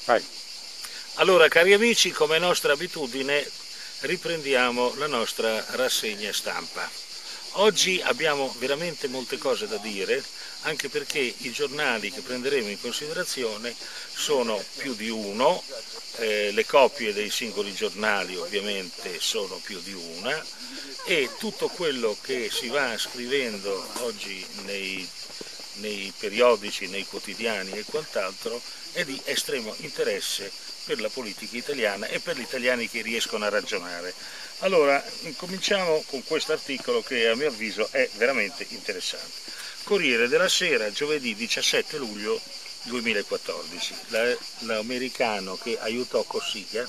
Vai. Allora, cari amici, come nostra abitudine, riprendiamo la nostra rassegna stampa. Oggi abbiamo veramente molte cose da dire, anche perché i giornali che prenderemo in considerazione sono più di uno, le copie dei singoli giornali ovviamente sono più di una, e tutto quello che si va scrivendo oggi nei periodici, nei quotidiani e quant'altro è di estremo interesse per la politica italiana e per gli italiani che riescono a ragionare. Allora, cominciamo con questo articolo che a mio avviso è veramente interessante. Corriere della Sera, giovedì 17 luglio 2014. L'americano che aiutò Cossiga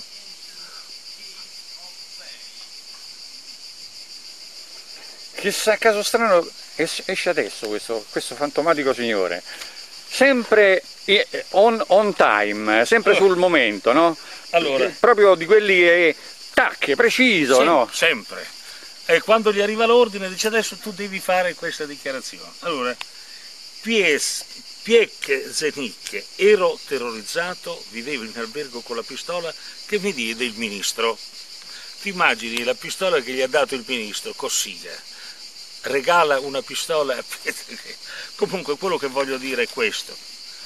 Chissà, caso strano, esce adesso questo fantomatico signore, sempre on time, sempre sul momento, no? Allora, proprio di quelli che, tac, preciso, sì, no? Sempre. E quando gli arriva l'ordine dice adesso tu devi fare questa dichiarazione. Allora, Piek Zenik, ero terrorizzato, vivevo in albergo con la pistola che mi diede il ministro. Ti immagini la pistola che gli ha dato il ministro, Cossiga, regala una pistola a Pietro. Comunque quello che voglio dire è questo.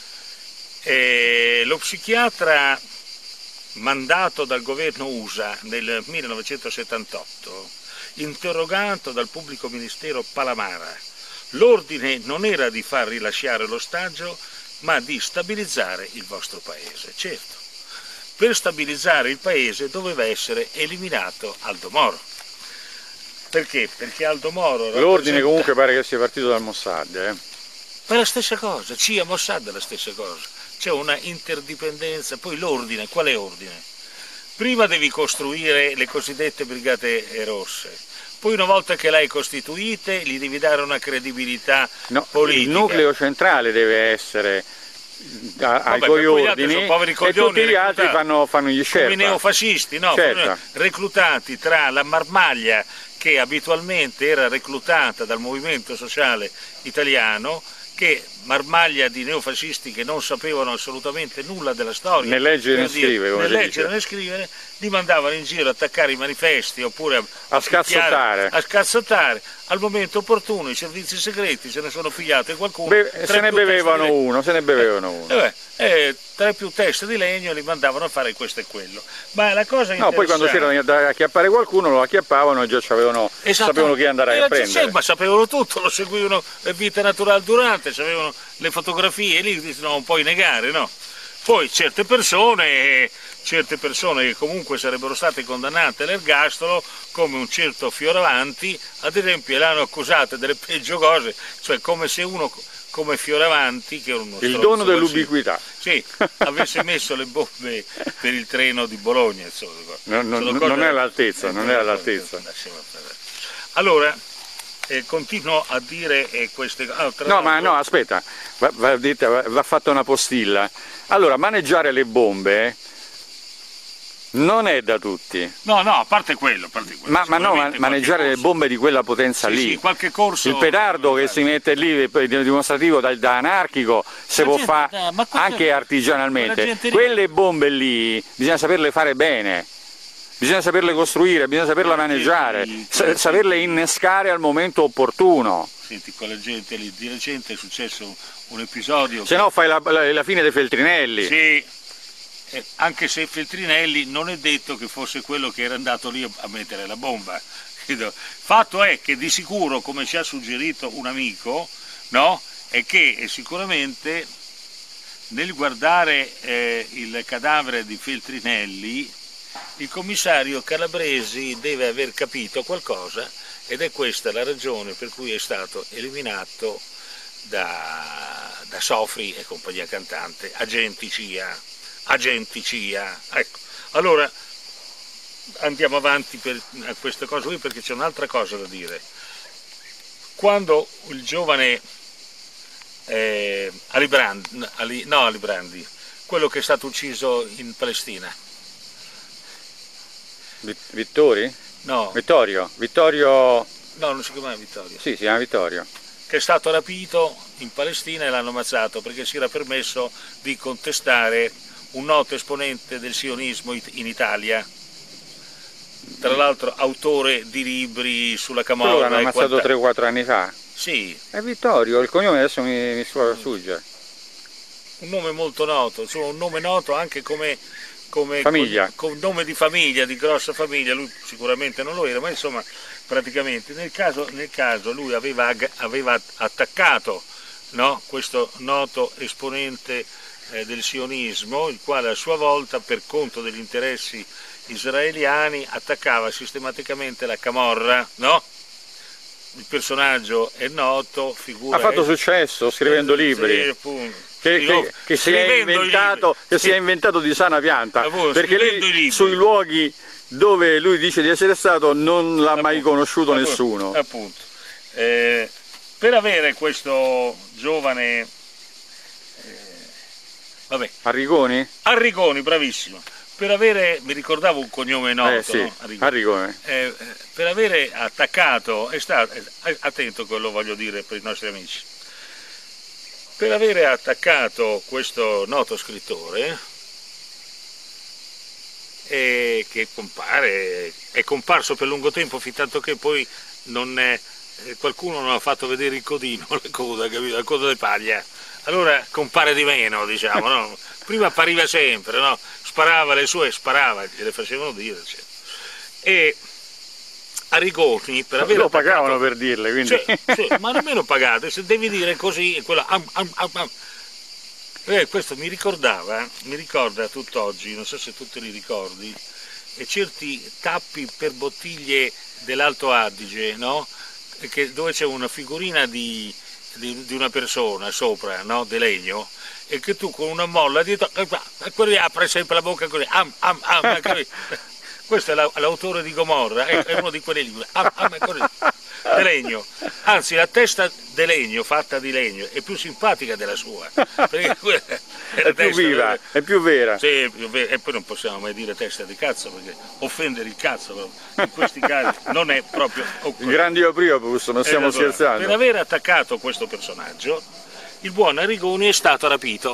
Lo psichiatra mandato dal governo USA nel 1978, interrogato dal pubblico ministero Palamara, l'ordine non era di far rilasciare l'ostaggio, ma di stabilizzare il vostro paese. Certo, per stabilizzare il paese doveva essere eliminato Aldo Moro. Perché? Perché Aldo Moro... L'ordine comunque pare che sia partito dal Mossad, Ma è la stessa cosa, CIA Mossad è la stessa cosa. C'è una interdipendenza, poi l'ordine, quale ordine? Prima devi costruire le cosiddette brigate rosse, poi una volta che le hai costituite gli devi dare una credibilità politica. Il nucleo centrale deve essere ai tuoi ordini e tutti gli altri fanno gli sherpa. Come i neofascisti, no? Certo. Reclutati tra la marmaglia che abitualmente era reclutata dal movimento sociale italiano, che marmaglia di neofascisti che non sapevano assolutamente nulla della storia, né leggere né scrivere, né leggere né scrivere, li mandavano in giro a attaccare i manifesti oppure a scazzottare. Al momento opportuno i servizi segreti se ne sono pigliati qualcuno, se ne bevevano uno. Tre più teste di legno li mandavano a fare questo e quello. Ma la cosa interessante... No, poi quando c'erano da acchiappare qualcuno lo acchiappavano e già sapevano chi andare a prendere. Sì, ma sapevano tutto, lo seguivano vita naturale durante, avevano le fotografie, lì non puoi negare, no? Poi certe persone che comunque sarebbero state condannate all'ergastolo, come un certo Fioravanti, ad esempio, l'hanno accusate delle peggio cose, cioè come se uno come Fioravanti, che era uno il dono dell'ubiquità, sì, avesse messo le bombe per il treno di Bologna, insomma. Non è all'altezza, non è all'altezza. Allora, continuo a dire queste cose. No, aspetta, va fatta una postilla. Allora, maneggiare le bombe non è da tutti. No, a parte quello. Maneggiare le bombe di quella potenza lì. Sì, qualche corso. Il petardo che si mette lì, dimostrativo da anarchico, si può fare anche artigianalmente. Quelle bombe lì bisogna saperle fare bene. Bisogna saperle costruire, bisogna saperle maneggiare, saperle innescare al momento opportuno. Senti, con la gente lì, di recente è successo un episodio... Se no fai la fine dei Feltrinelli. Sì, anche se Feltrinelli non è detto che fosse quello che era andato lì a mettere la bomba. Fatto è che di sicuro, come ci ha suggerito un amico, no, è che sicuramente nel guardare il cadavere di Feltrinelli, il commissario Calabresi deve aver capito qualcosa, ed è questa la ragione per cui è stato eliminato da Sofri e compagnia cantante, agenti CIA. Ecco, allora andiamo avanti a questa cosa qui, perché c'è un'altra cosa da dire. Quando il giovane Ali Brandi, quello che è stato ucciso in Palestina, Vittorio? No, non si chiama Vittorio. Sì, si chiama Vittorio. Che è stato rapito in Palestina e l'hanno ammazzato perché si era permesso di contestare un noto esponente del sionismo in Italia, tra l'altro autore di libri sulla Camorra. Quello l'hanno ammazzato 3-4 anni fa. Sì. È Vittorio, il cognome adesso mi sfugge. Un nome molto noto, insomma un nome noto anche come famiglia. Con nome di famiglia, di grossa famiglia. Lui sicuramente non lo era, ma insomma praticamente nel caso lui aveva attaccato, no, questo noto esponente del sionismo, il quale a sua volta, per conto degli interessi israeliani, attaccava sistematicamente la Camorra, no? Il personaggio è noto, ha fatto successo scrivendo libri. Sì, appunto. Che si è inventato di sana pianta, perché lei sui luoghi dove lui dice di essere stato non l'ha mai conosciuto nessuno. Appunto. Per avere questo giovane Arrigoni? Arrigoni, bravissimo. Per avere, mi ricordavo un cognome noto, sì, no? Arrigoni. Per avere attaccato, attento quello voglio dire per i nostri amici, per avere attaccato questo noto scrittore, che è comparso per lungo tempo, fin tanto che poi qualcuno non ha fatto vedere il codino, la coda, capito? La coda di paglia. Allora compare di meno, diciamo, no? Prima appariva sempre, no? Sparava le sue, gliele facevano dire. Cioè. E Arrigoni, per avere lo pagavano per dirle, quindi... Sì, ma nemmeno pagate, se devi dire così, è quello... questo mi ricorda tutt'oggi, non so se tu te li ricordi, e certi tappi per bottiglie dell'Alto Adige, no? Dove c'è una figurina di una persona sopra, no? Di legno, e che tu con una molla dietro, quello apre sempre la bocca così, questo è l'autore di Gomorra, è uno di quelli libri, così, di legno, anzi la testa di legno, fatta di legno, è più simpatica della sua, perché è più viva, è più vera. Sì, è più vera. E poi non possiamo mai dire testa di cazzo, perché offendere il cazzo in questi casi non è proprio il grandio priopus, non stiamo scherzando. Per aver attaccato questo personaggio, il buon Arrigoni è stato rapito.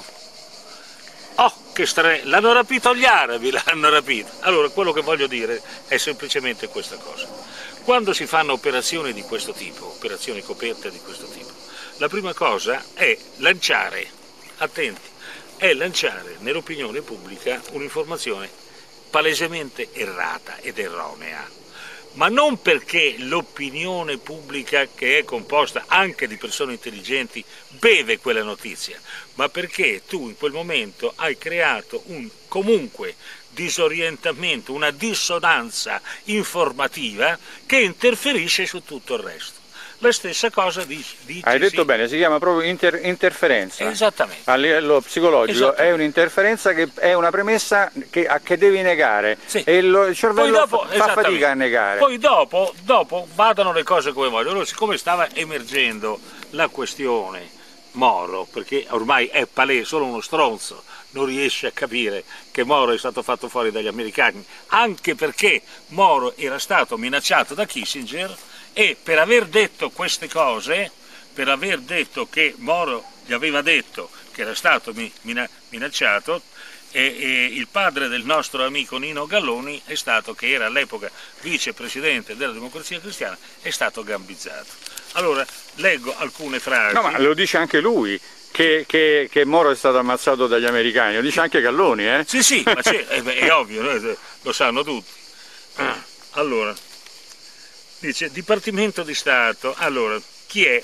Oh, che l'hanno rapito gli arabi, l'hanno rapito. Allora, quello che voglio dire è semplicemente questa cosa. Quando si fanno operazioni di questo tipo, operazioni coperte di questo tipo, la prima cosa è lanciare, attenti, è lanciare nell'opinione pubblica un'informazione palesemente errata ed erronea. Ma non perché l'opinione pubblica, che è composta anche di persone intelligenti, beve quella notizia, ma perché tu in quel momento hai creato un comunque disorientamento, una dissonanza informativa che interferisce su tutto il resto. La stessa cosa dice... Hai detto bene, si chiama proprio interferenza. Esattamente. A livello psicologico è un'interferenza che è una premessa che devi negare, sì. E il cervello fa fatica a negare. Poi dopo vadano le cose come vogliono. Allora, siccome stava emergendo la questione Moro, perché ormai è palese, solo uno stronzo non riesce a capire che Moro è stato fatto fuori dagli americani, anche perché Moro era stato minacciato da Kissinger, e per aver detto queste cose, per aver detto che Moro gli aveva detto che era stato minacciato, e il padre del nostro amico Nino Galloni è stato, che era all'epoca vicepresidente della Democrazia Cristiana, è stato gambizzato. Allora, leggo alcune frasi. No, ma lo dice anche lui, che Moro è stato ammazzato dagli americani, lo dice anche Galloni, eh? Sì, ma è ovvio, lo sanno tutti. Allora, dice, Dipartimento di Stato, allora, chi è?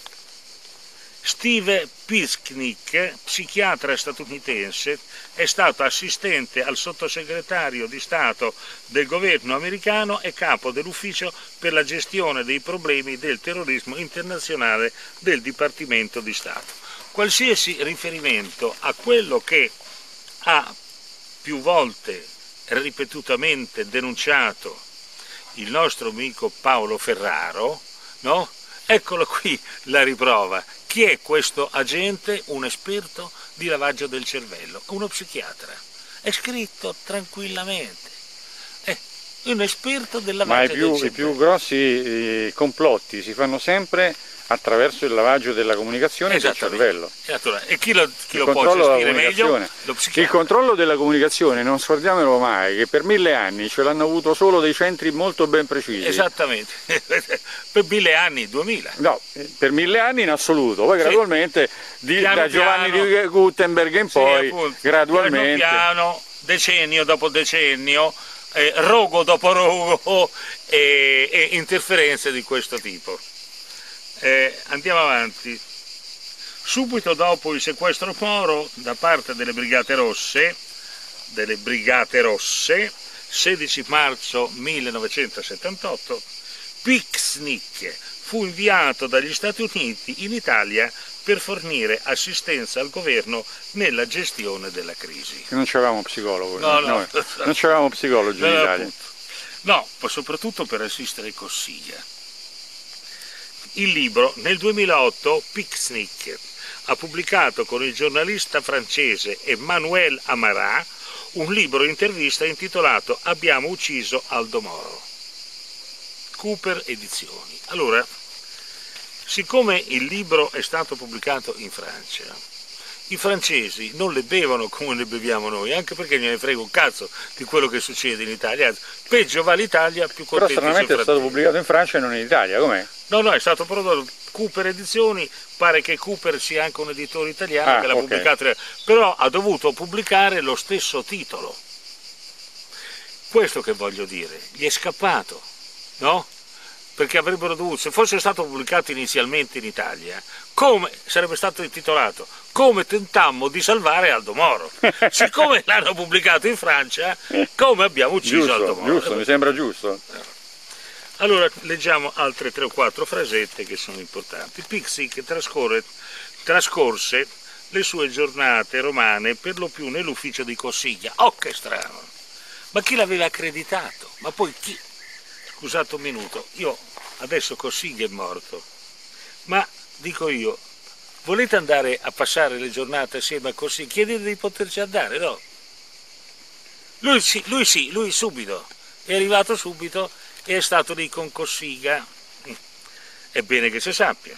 Steve Pisknik, psichiatra statunitense, è stato assistente al sottosegretario di Stato del governo americano e capo dell'ufficio per la gestione dei problemi del terrorismo internazionale del Dipartimento di Stato. Qualsiasi riferimento a quello che ha più volte ripetutamente denunciato il nostro amico Paolo Ferraro, no? Eccolo qui la riprova. Chi è questo agente? Un esperto di lavaggio del cervello, uno psichiatra. È scritto tranquillamente. È un esperto del lavaggio del cervello. Ma i più grossi complotti si fanno sempre attraverso il lavaggio della comunicazione del cervello. E chi lo può gestire meglio? Lo psichiatra. Il controllo della comunicazione, non scordiamolo mai, che per 1000 anni ce l'hanno avuto solo dei centri molto ben precisi. Esattamente, per 1000 anni, 2000. No, per 1000 anni in assoluto, poi gradualmente da Giovanni di Gutenberg in poi, appunto, gradualmente. Piano, decennio dopo decennio, rogo dopo rogo e interferenze di questo tipo. Andiamo avanti. Subito dopo il sequestro Moro da parte delle Brigate Rosse, 16 marzo 1978, Pícsnik fu inviato dagli Stati Uniti in Italia per fornire assistenza al governo nella gestione della crisi. Non c'avevamo psicologo, no. Non c'avevamo psicologi in Italia. No, soprattutto per assistere Cossiga. Il libro, nel 2008, Pícsnik ha pubblicato con il giornalista francese Emmanuel Amarat un libro intervista intitolato Abbiamo ucciso Aldo Moro. Cooper Edizioni. Allora, siccome il libro è stato pubblicato in Francia, i francesi non le bevono come le beviamo noi, anche perché gliene frega un cazzo di quello che succede in Italia, anzi, peggio va l'Italia, più contenti. Però stranamente è stato pubblicato in Francia e non in Italia, com'è? No, è stato prodotto Cooper Edizioni, pare che Cooper sia anche un editore italiano che l'ha pubblicato, però ha dovuto pubblicare lo stesso titolo. Questo che voglio dire, gli è scappato, no? Perché avrebbero dovuto, se fosse stato pubblicato inizialmente in Italia, come sarebbe stato intitolato Come tentammo di salvare Aldo Moro. Siccome l'hanno pubblicato in Francia, come abbiamo ucciso Aldo Moro. Giusto, mi sembra giusto. Allora leggiamo altre 3 o 4 frasette che sono importanti. Pícsnik trascorse le sue giornate romane per lo più nell'ufficio di Cossiga. Oh, che strano! Ma chi l'aveva accreditato? Ma poi chi? Scusate un minuto, io adesso Cossiga è morto, ma dico io, volete andare a passare le giornate assieme a Cossiga? Chiedete di poterci andare, no? Lui subito, è arrivato subito e è stato lì con Cossiga, è bene che si sappia.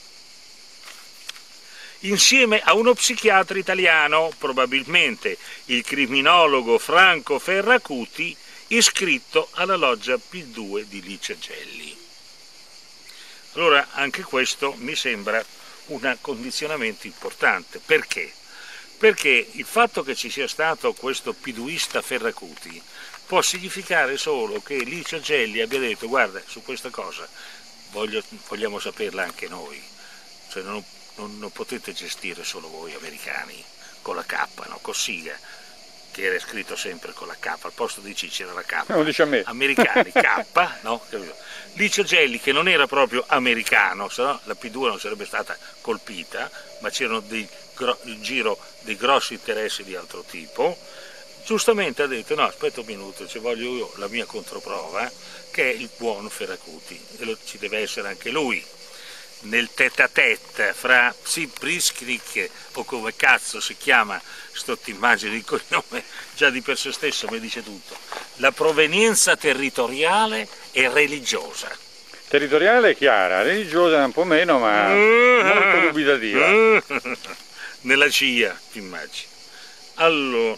Insieme a uno psichiatra italiano, probabilmente il criminologo Franco Ferracuti, iscritto alla loggia P2 di Licia Gelli. Allora anche questo mi sembra un condizionamento importante. Perché? Perché il fatto che ci sia stato questo piduista Ferracuti può significare solo che Licia Gelli abbia detto: guarda, su questa cosa vogliamo saperla anche noi, cioè non potete gestire solo voi americani con la K, no? Cossiga, che era scritto sempre con la K, al posto di C c'era la K, non dice a me. Americani, K, no? Licia Gelli, che non era proprio americano, se no la P2 non sarebbe stata colpita, ma c'erano in giro dei grossi interessi di altro tipo, giustamente ha detto: no, aspetta un minuto, ci voglio io la mia controprova, che è il buon Ferracuti, e ci deve essere anche lui. Nel tête-à-tête fra Pícsnik, o come cazzo si chiama immagine di cognome, già di per sé stesso mi dice tutto, la provenienza territoriale e religiosa. Territoriale è chiara, religiosa un po' meno, ma molto dubitativa. Nella CIA, ti immagini. Allora,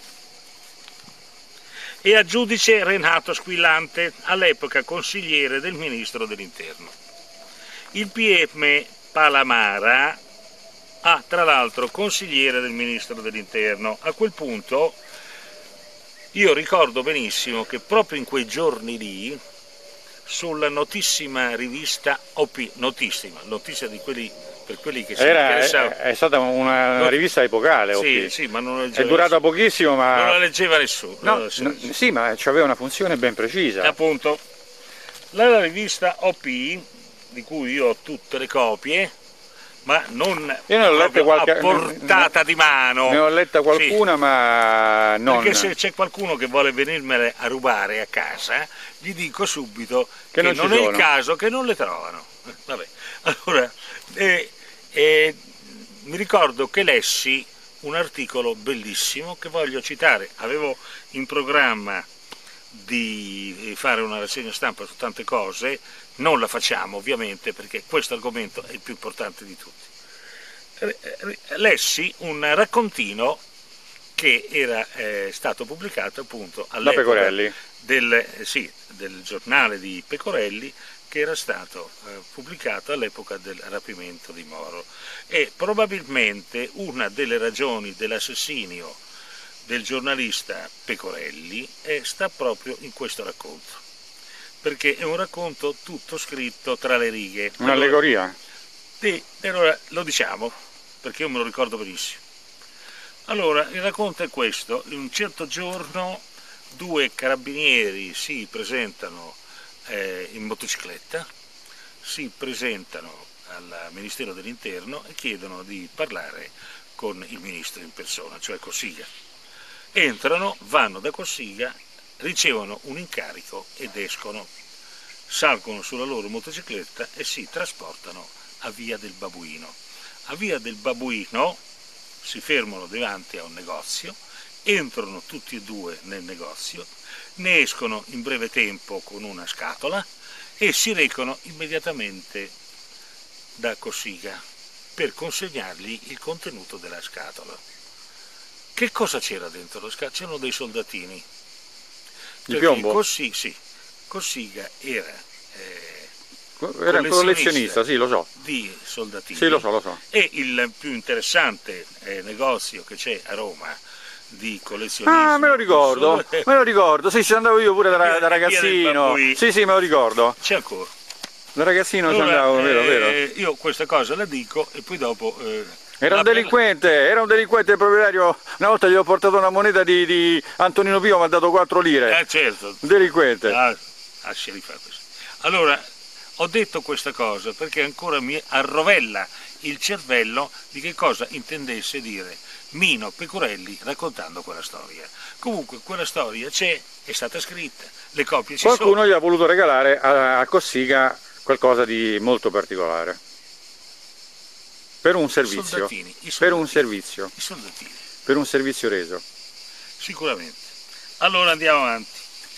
e a giudice Renato Squillante, all'epoca consigliere del ministro dell'Interno. Il PM Palamara, tra l'altro consigliere del ministro dell'Interno. A quel punto io ricordo benissimo che proprio in quei giorni lì, sulla notissima rivista OP, notizia di quelli, per quelli che si interessavano. È stata una rivista epocale, OP. Sì, ma non è durata pochissimo, ma non la leggeva nessuno. No, sì, ma aveva una funzione ben precisa. Appunto, la rivista OP, di cui io ho tutte le copie, ma non a portata di mano. Ne ho letta qualcuna, sì, ma non. Perché se c'è qualcuno che vuole venirmele a rubare a casa, gli dico subito che non è il caso, che non le trovano. Vabbè. Allora, mi ricordo che lessi un articolo bellissimo che voglio citare. Avevo in programma di fare una rassegna stampa su tante cose, non la facciamo ovviamente perché questo argomento è il più importante di tutti. Lessi un raccontino che era stato pubblicato appunto all'epoca del giornale di Pecorelli, che era stato pubblicato all'epoca del rapimento di Moro, e probabilmente una delle ragioni dell'assassinio del giornalista Pecorelli sta proprio in questo racconto, perché è un racconto tutto scritto tra le righe. Un'allegoria? Sì, allora lo diciamo, perché io me lo ricordo benissimo. Allora, il racconto è questo: in un certo giorno due carabinieri si presentano in motocicletta, si presentano al Ministero dell'Interno e chiedono di parlare con il ministro in persona, cioè Cossiga. Entrano, vanno da Cossiga, ricevono un incarico ed escono, salgono sulla loro motocicletta e si trasportano a Via del Babuino. A Via del Babuino si fermano davanti a un negozio, entrano tutti e due nel negozio, ne escono in breve tempo con una scatola e si recano immediatamente da Cossiga per consegnargli il contenuto della scatola. Che cosa c'era dentro la scatola? C'erano dei soldatini. Di piombo? Cossiga era un collezionista, sì, lo so. Di soldatini. Sì, lo so. E il più interessante negozio che c'è a Roma di collezionismo. Ah, me lo ricordo, sì, ci andavo io pure da ragazzino. Sì, me lo ricordo. C'è ancora. Da ragazzino ci andavo, vero. Io questa cosa la dico e poi dopo... Era un delinquente il proprietario. Una volta gli ho portato una moneta di Antonino Pio, mi ha dato 4 lire. Certo. Delinquente. Lasciali fare questo. Allora, ho detto questa cosa perché ancora mi arrovella il cervello di che cosa intendesse dire Mino Pecorelli raccontando quella storia. Comunque quella storia c'è, è stata scritta, le copie ci sono. Qualcuno gli ha voluto regalare a Cossiga qualcosa di molto particolare. Per un servizio. Per un servizio. I soldatini. Per un servizio reso. Sicuramente. Allora andiamo avanti.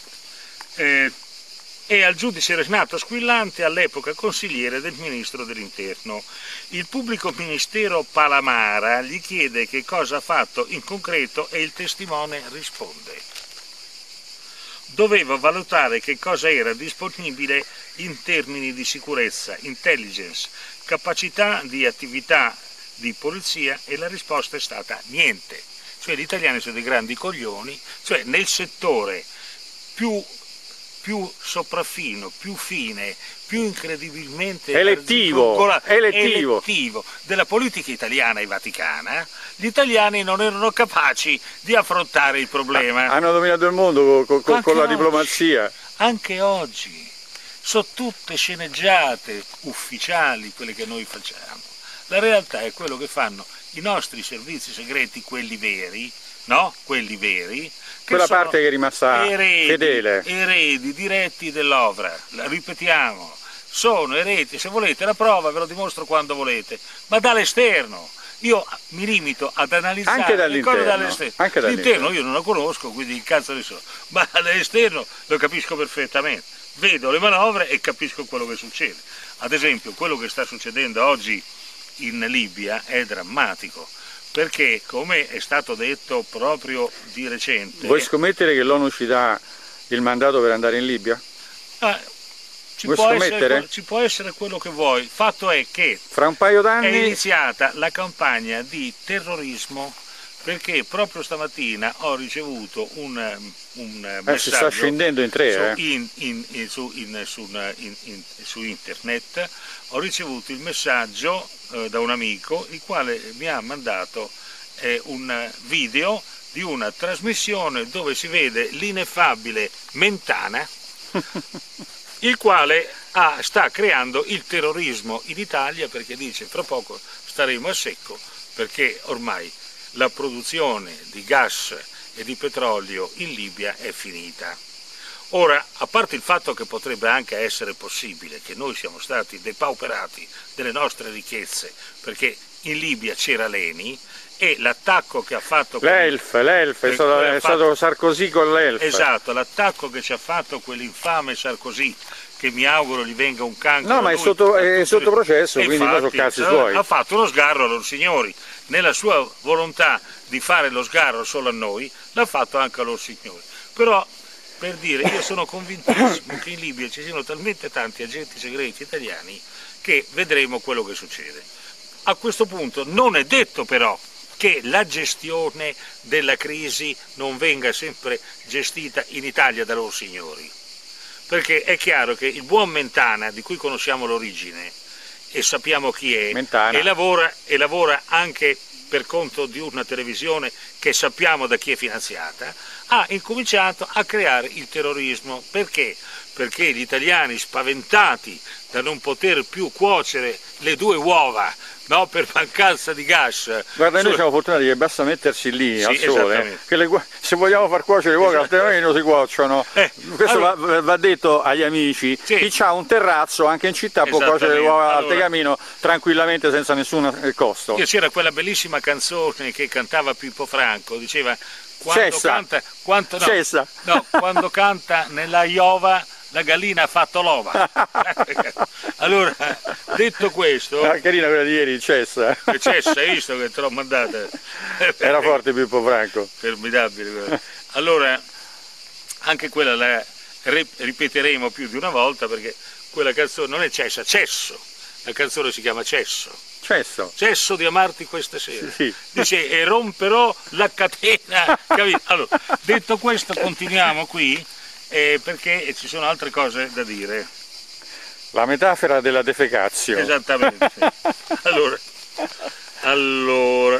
E al giudice Renato Squillante, all'epoca consigliere del ministro dell'Interno. Il pubblico ministero Palamara gli chiede che cosa ha fatto in concreto e il testimone risponde: doveva valutare che cosa era disponibile in termini di sicurezza, intelligence, capacità di attività di polizia, e la risposta è stata niente. Cioè gli italiani sono dei grandi coglioni, cioè nel settore più sopraffino, più fine, più incredibilmente elettivo della politica italiana e vaticana, gli italiani non erano capaci di affrontare il problema. Hanno dominato il mondo con la diplomazia. Anche oggi sono tutte sceneggiate ufficiali quelle che noi facciamo. La realtà è quello che fanno i nostri servizi segreti, quelli veri, no? Quelli veri, quella parte che è rimasta fedele. Eredi diretti dell'opera, ripetiamo, sono eredi, se volete la prova ve lo dimostro quando volete, ma dall'esterno. Io mi limito ad analizzare le cose dall'esterno. L'interno io non la conosco, quindi il cazzo ne so, ma dall'esterno lo capisco perfettamente. Vedo le manovre e capisco quello che succede. Ad esempio, quello che sta succedendo oggi in Libia è drammatico, perché, come è stato detto proprio di recente... Vuoi scommettere che l'ONU ci dà il mandato per andare in Libia? Ci può essere quello che vuoi. Fatto è che fra un paio d'anni è iniziata la campagna di terrorismo, perché proprio stamattina ho ricevuto un messaggio si sta scendendo in tre, su internet. Ho ricevuto il messaggio da un amico, il quale mi ha mandato un video di una trasmissione dove si vede l'ineffabile Mentana, il quale sta creando il terrorismo in Italia, perché dice fra poco staremo a secco, perché ormai la produzione di gas e di petrolio in Libia è finita. Ora, a parte il fatto che potrebbe anche essere possibile che noi siamo stati depauperati delle nostre ricchezze, perché in Libia c'era l'ENI, e l'attacco che ha fatto... L'Elf, è stato Sarkozy con l'Elf. Esatto, l'attacco che ci ha fatto quell'infame Sarkozy, che mi auguro gli venga un cancro. No, ma è sotto processo, quindi non sono cazzi suoi. Ha fatto uno sgarro a loro signori, nella sua volontà di fare lo sgarro solo a noi, l'ha fatto anche a loro signori. Però, per dire, io sono convintissimo che in Libia ci siano talmente tanti agenti segreti italiani che vedremo quello che succede. A questo punto non è detto però che la gestione della crisi non venga sempre gestita in Italia da loro signori. Perché è chiaro che il buon Mentana, di cui conosciamo l'origine e sappiamo chi è, e lavora anche per conto di una televisione che sappiamo da chi è finanziata, ha incominciato a creare il terrorismo. Perché? Perché gli italiani, spaventati da non poter più cuocere le due uova, no, per mancanza di gas. Guarda, noi siamo fortunati che basta mettersi lì al sole, che se vogliamo far cuocere le uova altrimenti non si cuociono. Questo allora, va detto agli amici. Sì. Chi ha un terrazzo anche in città può cuocere le uova al Tegamino tranquillamente senza nessun costo. C'era quella bellissima canzone che cantava Pippo Franco, diceva quando canta nella Iova la gallina ha fatto l'ova. Allora, detto questo... carina quella di ieri, Cessa. Cessa, hai visto che te l'ho mandata? Era forte Pippo Franco. Formidabile. Allora, anche quella la ripeteremo più di una volta, perché quella canzone non è Cessa, Cesso. La canzone si chiama Cesso. Cesso di amarti questa sera. Sì. Dice, e romperò la catena. Allora, detto questo, continuiamo qui. Perché ci sono altre cose da dire. La metafora della defecazio. Esattamente. Allora,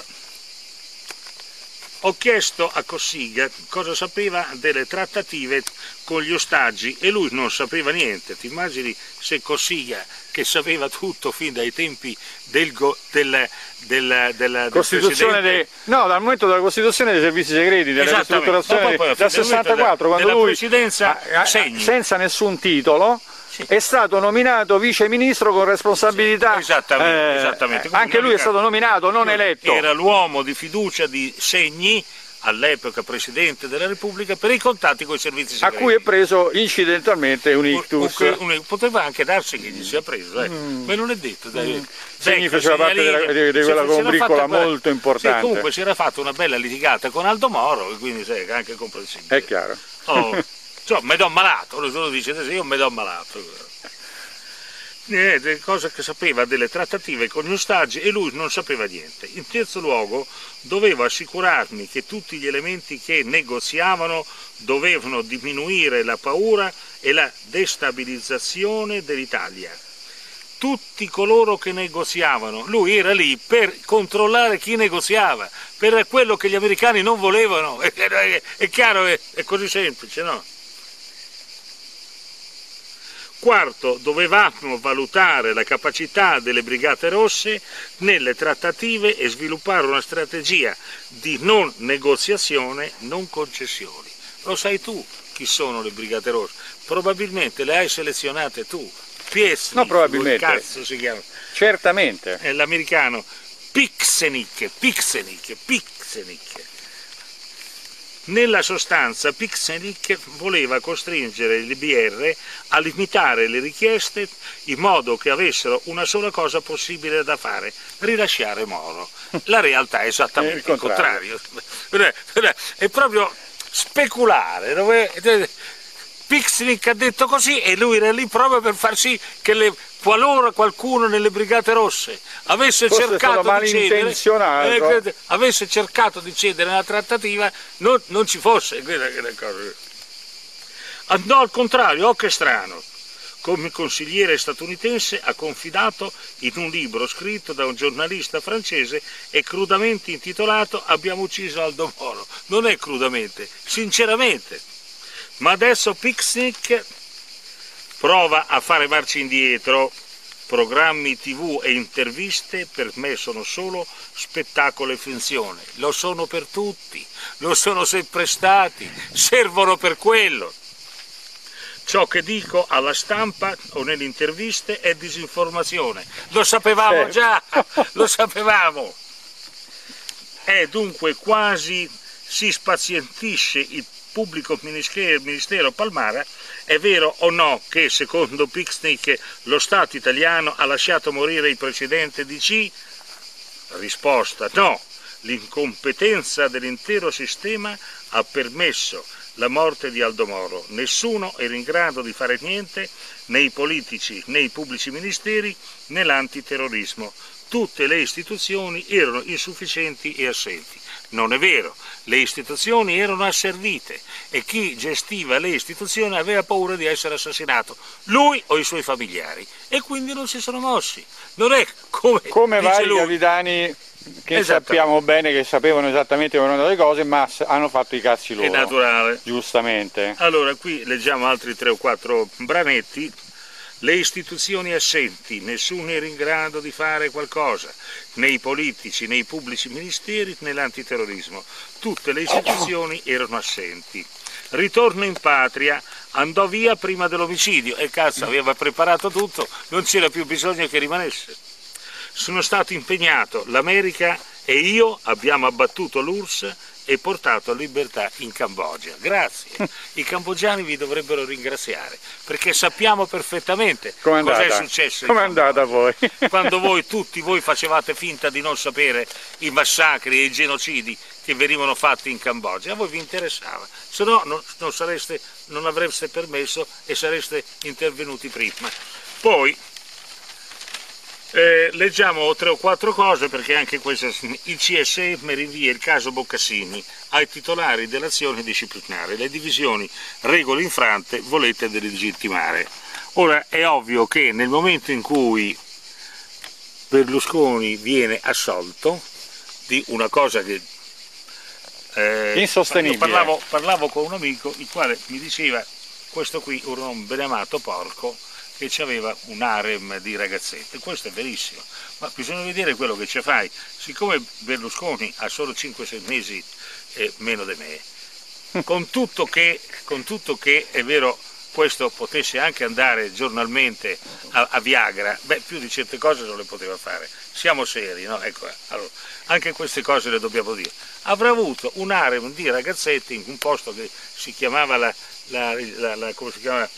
ho chiesto a Cossiga cosa sapeva delle trattative con gli ostaggi e lui non sapeva niente. Ti immagini se Cossiga, che sapeva tutto fin dai tempi della Costituzione dal momento della Costituzione dei servizi segreti, della ristrutturazione del 64, quando lui presidenza senza nessun titolo è stato nominato vice ministro con responsabilità. Esattamente. Anche lui è stato nominato, non eletto. Era l'uomo di fiducia di Segni, all'epoca Presidente della Repubblica, per i contatti con i servizi segreti. A cui è preso incidentalmente un ictus. Poteva anche darsi che gli sia preso, ma non è detto. Segni faceva parte di quella combricola molto importante. Sì, comunque si era fatta una bella litigata con Aldo Moro, e quindi è anche comprensibile. È chiaro. Me do malato, lo dice adesso, io me do malato. Niente, cosa che sapeva delle trattative con gli ostaggi e lui non sapeva niente. In terzo luogo, dovevo assicurarmi che tutti gli elementi che negoziavano dovevano diminuire la paura e la destabilizzazione dell'Italia. Tutti coloro che negoziavano, lui era lì per controllare chi negoziava, per quello che gli americani non volevano. È chiaro, è così semplice, no? Quarto, dovevamo valutare la capacità delle Brigate Rosse nelle trattative e sviluppare una strategia di non negoziazione, non concessioni. Lo sai tu chi sono le Brigate Rosse? Probabilmente le hai selezionate tu. Piesnik, no, probabilmente. Come cazzo si chiama? Certamente. È l'americano Pixenik. Nella sostanza Pixenik voleva costringere il BR a limitare le richieste in modo che avessero una sola cosa possibile da fare: rilasciare Moro. La realtà è esattamente il contrario. È proprio speculare. Pixenik ha detto così e lui era lì proprio per far sì che qualora qualcuno nelle Brigate Rosse avesse cercato di cedere nella trattativa, non ci fosse. Andò al contrario, che strano. Come consigliere statunitense ha confidato in un libro scritto da un giornalista francese e crudamente intitolato "Abbiamo ucciso Aldo Moro". Non è crudamente, sinceramente. Ma adesso Pixenik prova a fare marcia indietro. Programmi TV e interviste per me sono solo spettacolo e finzione. Lo sono per tutti, lo sono sempre stati, servono per quello. ciò che dico alla stampa o nelle interviste è disinformazione. Lo sapevamo già, lo sapevamo. E dunque quasi si spazientisce il pubblico ministero Palmara. È vero o no che secondo Picnic lo Stato italiano ha lasciato morire il precedente DC? Risposta no. L'incompetenza dell'intero sistema ha permesso la morte di Aldo Moro. Nessuno era in grado di fare niente, né i politici, né i pubblici ministeri, né l'antiterrorismo. Tutte le istituzioni erano insufficienti e assenti. Non è vero, le istituzioni erano asservite e chi gestiva le istituzioni aveva paura di essere assassinato, lui o i suoi familiari, e quindi non si sono mossi. Non è come vari capitani che sappiamo bene che sapevano esattamente come erano le cose, ma hanno fatto i cazzi loro. È naturale. Giustamente. Allora, qui leggiamo altri 3 o 4 branetti. Le istituzioni assenti, nessuno era in grado di fare qualcosa, né i politici, né i pubblici ministeri, né l'antiterrorismo. Tutte le istituzioni erano assenti. Ritorno in patria, andò via prima dell'omicidio e cazzo, aveva preparato tutto, non c'era più bisogno che rimanesse. Sono stato impegnato, l'America e io abbiamo abbattuto l'URSS e portato libertà in Cambogia. Grazie. I cambogiani vi dovrebbero ringraziare, perché sappiamo perfettamente cosa è successo. Com'è andata poi? Quando tutti voi facevate finta di non sapere i massacri e i genocidi che venivano fatti in Cambogia, a voi vi interessava, se no non avreste permesso e sareste intervenuti prima. Poi leggiamo 3 o 4 cose, perché anche questo, il CSM rinvia il caso Boccassini ai titolari dell'azione disciplinare, le divisioni regole infrante volete delegittimare. Ora è ovvio che nel momento in cui Berlusconi viene assolto di una cosa che insostenibile. Io parlavo con un amico il quale mi diceva: questo qui era un beneamato porco che aveva un harem di ragazzette. Questo è verissimo, ma bisogna vedere quello che ci fai. Siccome Berlusconi ha solo 5-6 mesi meno di me, con tutto che è vero questo potesse anche andare giornalmente a Viagra, beh, più di certe cose non le poteva fare. Siamo seri, no? Ecco, allora, anche queste cose le dobbiamo dire. Avrà avuto un harem di ragazzette in un posto che si chiamava come si chiama?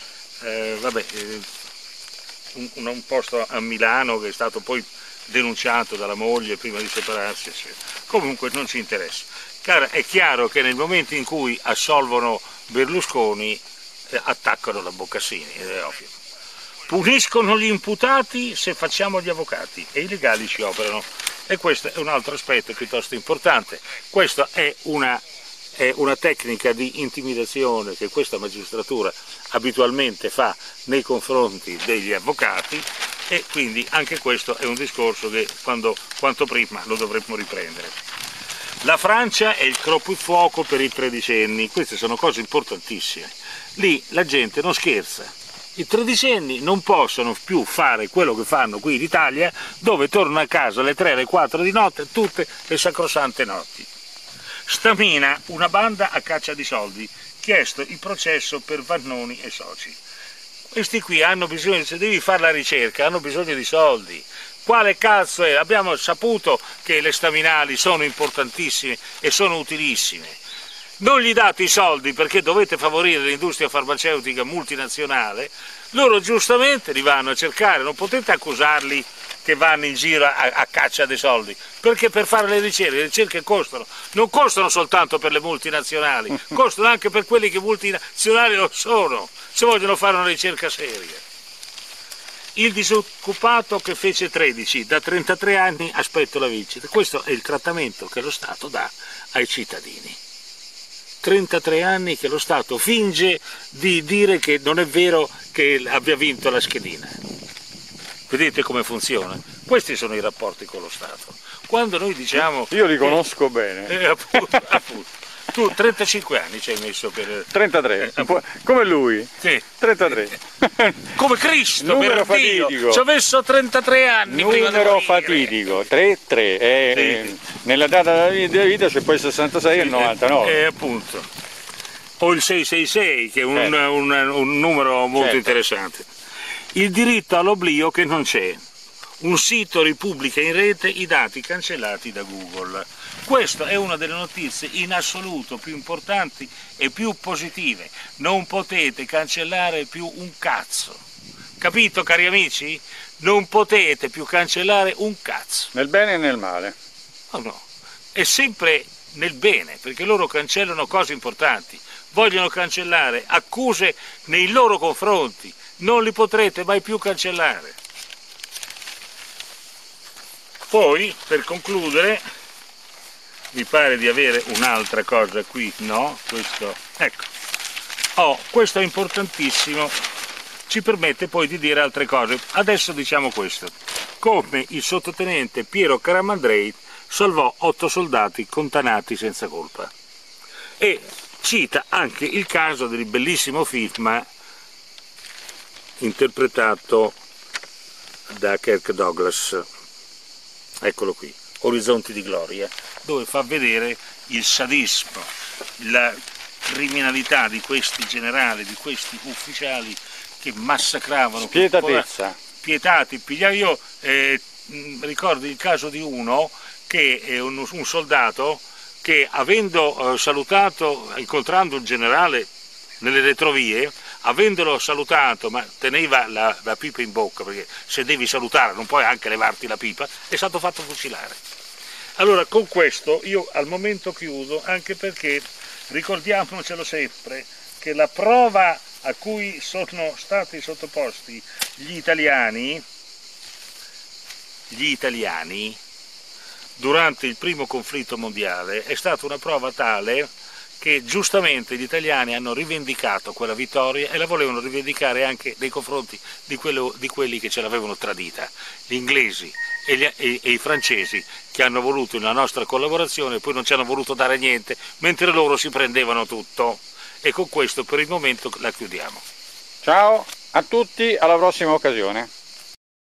Un posto a Milano che è stato poi denunciato dalla moglie prima di separarsi, eccetera. Comunque non ci interessa. È chiaro che nel momento in cui assolvono Berlusconi attaccano la Boccassini, è ovvio. Puniscono gli imputati se facciamo gli avvocati e i legali ci operano, e questo è un altro aspetto piuttosto importante. Questa è una tecnica di intimidazione che questa magistratura abitualmente fa nei confronti degli avvocati, e quindi anche questo è un discorso che quanto prima lo dovremmo riprendere. La Francia è il coprifuoco per i tredicenni, queste sono cose importantissime. Lì la gente non scherza, i tredicenni non possono più fare quello che fanno qui in Italia, dove tornano a casa alle 3, alle 4 di notte, tutte le sacrosante notti. Stamina, una banda a caccia di soldi, chiesto il processo per Vannoni e soci. Questi qui hanno bisogno, se devi fare la ricerca, hanno bisogno di soldi. Quale cazzo è? Abbiamo saputo che le staminali sono importantissime e sono utilissime. Non gli date i soldi perché dovete favorire l'industria farmaceutica multinazionale, loro giustamente li vanno a cercare, non potete accusarli che vanno in giro a caccia dei soldi, perché per fare le ricerche costano, non costano soltanto per le multinazionali, costano anche per quelli che multinazionali non sono, se vogliono fare una ricerca seria. Il disoccupato che fece 13, da 33 anni aspetto la vincita, questo è il trattamento che lo Stato dà ai cittadini. 33 anni che lo Stato finge di dire che non è vero che abbia vinto la schedina. Vedete come funziona? Questi sono i rapporti con lo Stato. Quando noi diciamo... Io li conosco bene. Appunto. Tu 35 anni ci hai messo per... 33, come lui. Sì. 33. Come Cristo, numero per Dio. fatidico. Ci ho messo 33 anni. Numero fatidico, 33. Sì. Nella data della vita c'è poi il 66 e il 99. Appunto. o il 666, che è un numero molto interessante. Il diritto all'oblio che non c'è. Un sito ripubblica in rete i dati cancellati da Google. Questa è una delle notizie in assoluto più importanti e più positive. Non potete cancellare più un cazzo. Capito, cari amici? Non potete più cancellare un cazzo. Nel bene e nel male. Oh no, è sempre nel bene, perché loro cancellano cose importanti. Vogliono cancellare accuse nei loro confronti. Non li potrete mai più cancellare. Poi, per concludere, mi pare di avere un'altra cosa qui, no? Questo, ecco. Questo è importantissimo, ci permette poi di dire altre cose. Adesso diciamo questo. Come il sottotenente Piero Caramandrei salvò 8 soldati contanati senza colpa. E cita anche il caso del bellissimo film interpretato da Kirk Douglas. Eccolo qui, Orizzonti di Gloria, dove fa vedere il sadismo, la criminalità di questi generali, di questi ufficiali che massacravano, spietatezza, pietati, io ricordo il caso di uno che è un soldato che avendo salutato, incontrando un generale nelle retrovie, avendolo salutato, ma teneva la pipa in bocca, perché se devi salutare non puoi anche levarti la pipa, è stato fatto fucilare. Allora con questo io al momento chiudo, anche perché ricordiamocelo sempre che la prova a cui sono stati sottoposti gli italiani durante il primo conflitto mondiale è stata una prova tale che giustamente gli italiani hanno rivendicato quella vittoria e la volevano rivendicare anche nei confronti di quelli che ce l'avevano tradita, gli inglesi e i francesi, che hanno voluto la nostra collaborazione e poi non ci hanno voluto dare niente, mentre loro si prendevano tutto. E con questo per il momento la chiudiamo. Ciao a tutti, alla prossima occasione.